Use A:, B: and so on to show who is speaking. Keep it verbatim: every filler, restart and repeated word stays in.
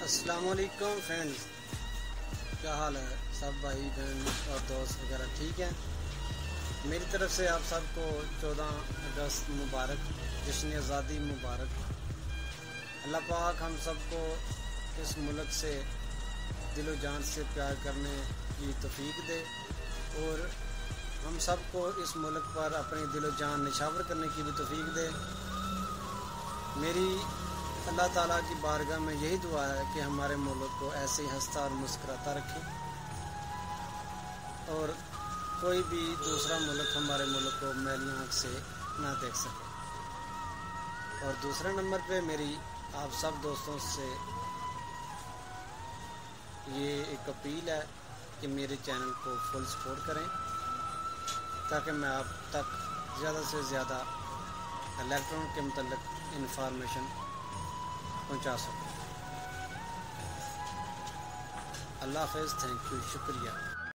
A: السلام علیکم فرینڈز، کیا حال ہے؟ سب بھائی بہن اور دوست وغیرہ ٹھیک ہیں؟ میری طرف سے آپ سب کو چودہ اگست مبارک، جشن آزادی مبارک۔ اللہ پاک ہم سب کو اس ملک سے دل و جان سے پیار کرنے کی توفیق دے اور ہم سب کو اس ملک پر اپنی دل و جان نشاور کرنے کی بھی توفیق دے۔ میری اللہ تعالیٰ کی بارگاہ میں یہی دعا ہے کہ ہمارے ملک کو ایسے ہی ہنستا اور مسکراتا رکھے اور کوئی بھی دوسرا ملک ہمارے ملک کو میلی آنکھ سے نہ دیکھ سکے۔ اور دوسرے نمبر پہ میری آپ سب دوستوں سے یہ ایک اپیل ہے کہ میرے چینل کو فل سپورٹ کریں تاکہ میں آپ تک زیادہ سے زیادہ الیکٹرون کے متعلق انفارمیشن پہنچا سکوں۔ اللہ حافظ، تھینک یو، شکریہ۔